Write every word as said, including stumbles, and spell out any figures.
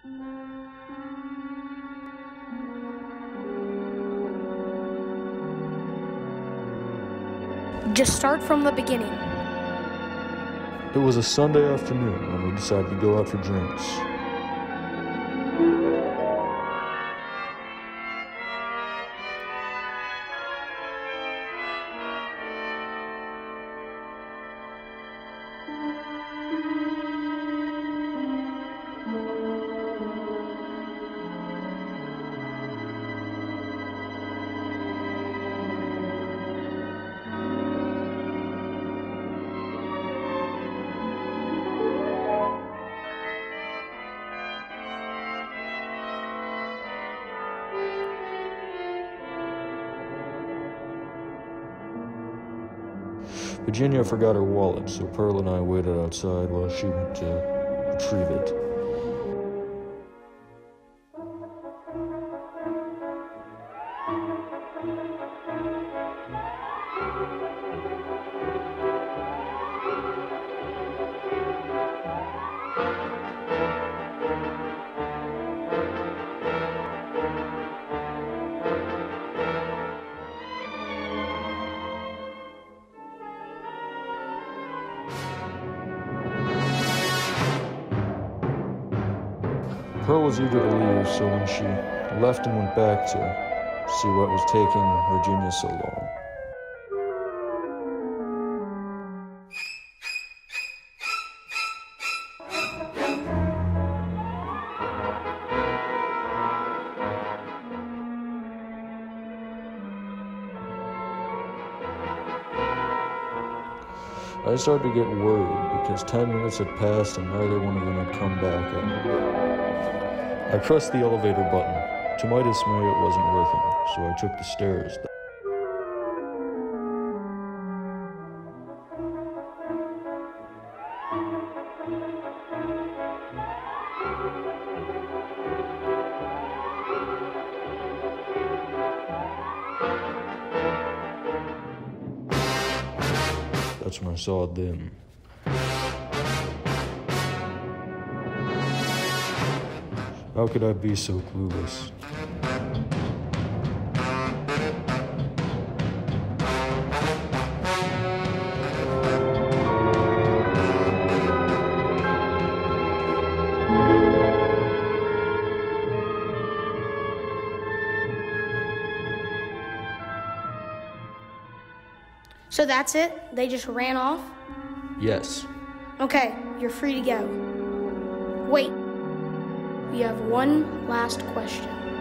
Just start from the beginning. It was a Sunday afternoon when we decided to go out for drinks. Virginia forgot her wallet, so Pearl and I waited outside while she went to retrieve it. Pearl was eager to leave, so when she left and went back to see what was taking Virginia so long, I started to get worried because ten minutes had passed and neither one of them had come back. I pressed the elevator button. To my dismay, it wasn't working, so I took the stairs. That's when I saw them. How could I be so clueless? So that's it? They just ran off? Yes. Okay, you're free to go. Wait. We have one last question.